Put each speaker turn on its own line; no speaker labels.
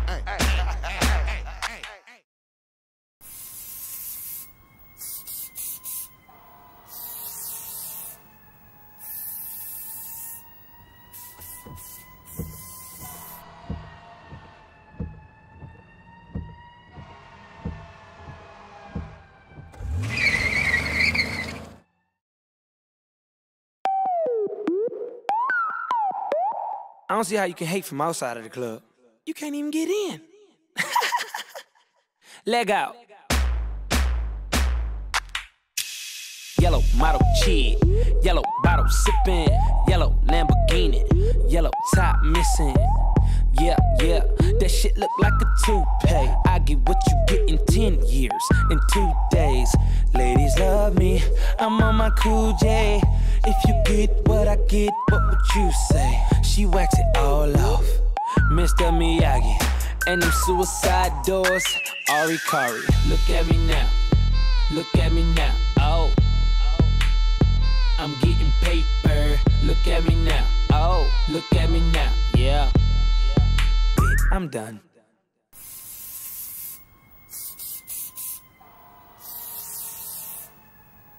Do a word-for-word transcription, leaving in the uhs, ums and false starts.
I don't see how you can hate from outside of the club. You can't even get in. Leg out. Yellow model chick, yellow bottle sipping, yellow Lamborghini, yellow top missing. Yeah, yeah, that shit look like a toupee. I get what you get in ten years, in two days. Ladies love me, I'm on my cool J. If you get what I get, what would you say? She wax it all off, Mister Miyagi. And them suicide doors, Ari Kari. Look at me now, look at me now, oh. I'm getting paper, look at me now, oh. Look at me now, yeah. I'm done.